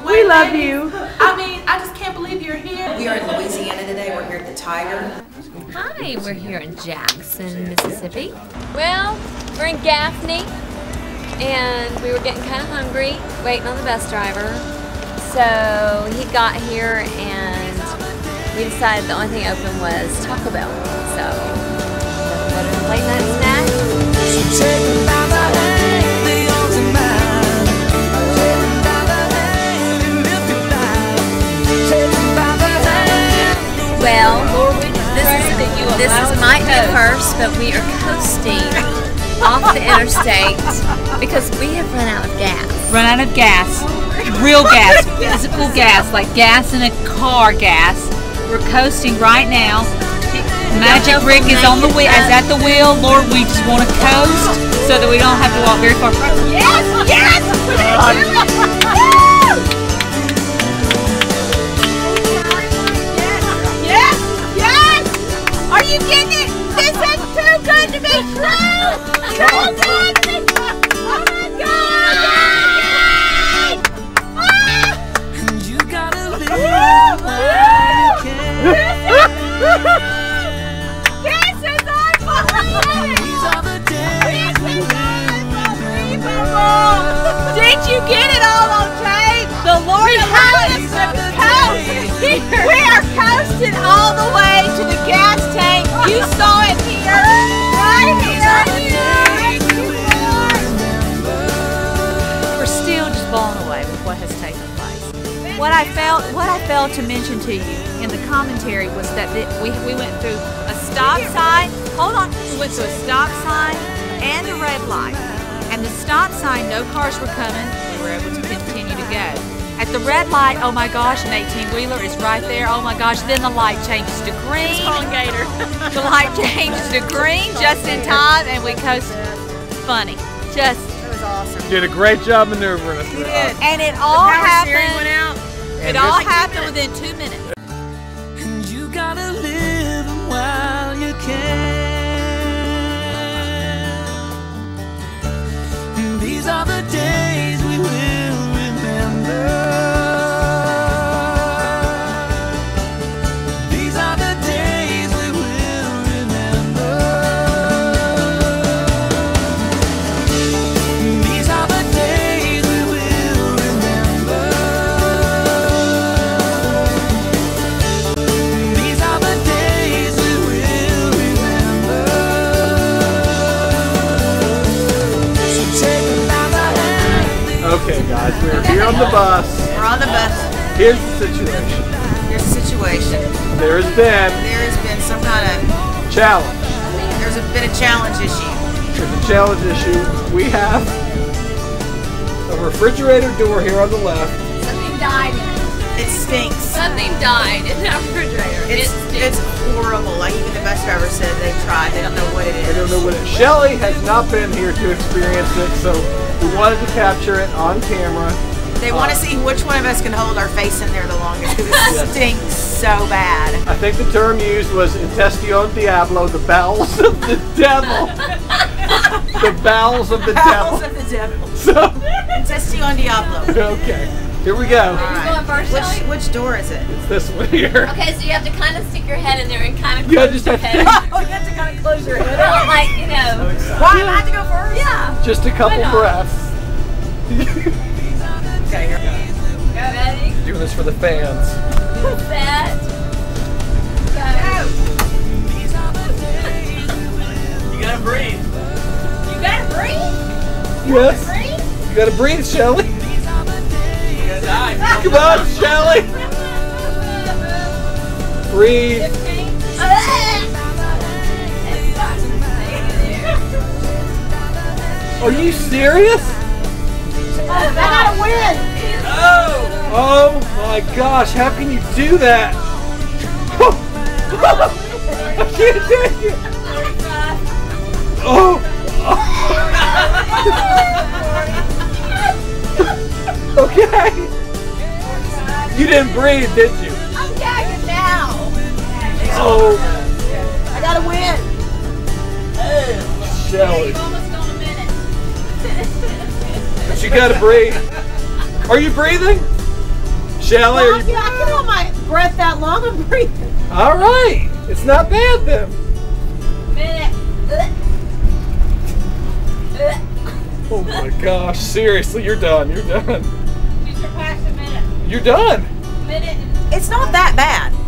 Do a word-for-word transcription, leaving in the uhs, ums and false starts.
We love you. I mean, I just can't believe you're here. We are in Louisiana today. We're here at the Tiger. Hi, we're here in Jackson, Mississippi. Well, we're in Gaffney, and we were getting kind of hungry, waiting on the bus driver. So he got here, and we decided the only thing open was Taco Bell. So, nothing better than late night snack. Well, this is, this is might be a first, but we are coasting off the interstate because we have run out of gas. Run out of gas. Real gas. Physical gas. Like gas in a car gas. We're coasting right now. Magic Rick is on the wheel. Is at the wheel. Lord, we just want to coast so that we don't have to walk very far. Yes! Yes! Are you getting it? This is too good to be true! Too good to be true! Oh my God! Yay! Ah! You gotta live This is unbelievable! These are the days this is unbelievable! Did you get it all on tape? The Lord allowed us to coast here! We are coasting all the way to the gas tank. You saw it here, right here. We're still just blown away with what has taken place. What I failed, what I failed to mention to you in the commentary was that the, we we went through a stop sign. Hold on, we went through a stop sign and a red light. And the stop sign, no cars were coming. We were able to continue to go. At the red light, oh my gosh, an eighteen wheeler is right there. Oh my gosh, then the light changes to green. It's calling Gator. The light changes to green just in time, and we coasted. Funny. Just. It was awesome. Did a great job maneuvering us. You did. And it all happened. Went out. It all happened within two minutes. And you gotta live while you can. And these are the days we will remember. These are the days we will remember. These are the days we will remember. These are the days we will remember. So take a by the hand. Okay, guys, we're here on the bus. We're on the bus. Here's the situation. Here's the situation. There's been There has been some kind of, challenge. there's a bit of challenge issue. There's a challenge issue. We have a refrigerator door here on the left. Something died. It stinks. Something died in that refrigerator. It's, it stinks. it's horrible. Like even the bus driver said they've tried. They don't know what it is. I don't know what it is. Shelly has not been here to experience it, so we wanted to capture it on camera. They want to see which one of us can hold our face in there the longest because it Yes. stinks so bad. I think the term used was intestino diablo, the bowels of the devil. The bowels of the Bowels devil. of the devil. So, Intestino Diablo. okay, here we go. All right. going first, Which, Shelly? which door is it? It's this one here. Okay, so you have to kind of stick your head in there and kind of You close just your have to- head. Oh, you have to kind of close your head. Well, like, you know. Why? I have to go first? Yeah. Just a couple Why not? breaths. Okay, here we go. Ready? Doing this for the fans. Set. Go. You gotta breathe. You gotta breathe. Yes. Breathe. You gotta breathe, Shelly. You gotta die. Come on, Shelly. Breathe. Are you serious? I gotta win. Oh! Oh my gosh, how can you do that? I can't take it. Oh. Okay. You didn't breathe, did you? I'm gagging now. Oh, I gotta win. Shelly. You've almost gone a minute. But you gotta breathe. Are you breathing? Shelly, are you... I can hold my breath that long. I'm breathing. All right. It's not bad then. Minute. Oh my gosh, seriously, you're done. You're done. You surpassed a minute. You're done. Minute. It's not that bad.